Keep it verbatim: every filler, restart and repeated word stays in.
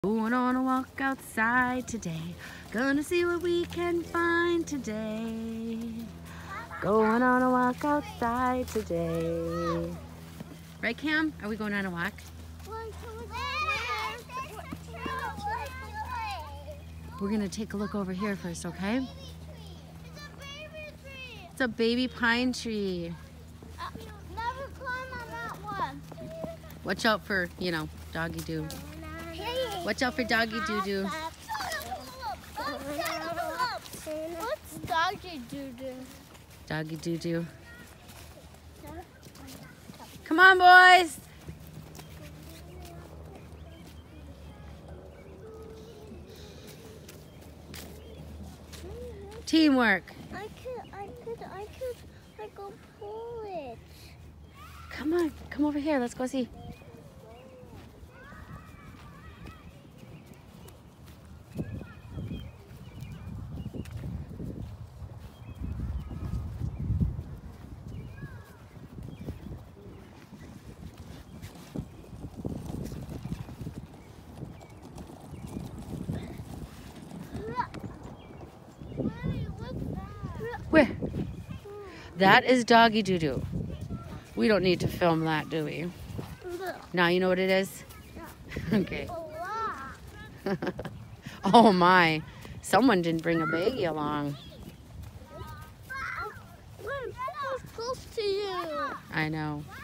Going on a walk outside today. Gonna see what we can find today. Going on a walk outside today. Right, Cam? Are we going on a walk? We're gonna take a look over here first, okay? It's a baby pine tree. Never climb on that one. Watch out for, you know, doggy doo. Watch out for doggy doo doo. What's doggy doo doo? Doggy doo doo. Come on, boys. Teamwork. I could, I could, I could, I go pull it. Come on, come over here. Let's go see. Where? That is doggy doo doo. We don't need to film that, do we? Now you know what it is? Okay. Oh my. Someone didn't bring a baggie along. We're close to you. I know.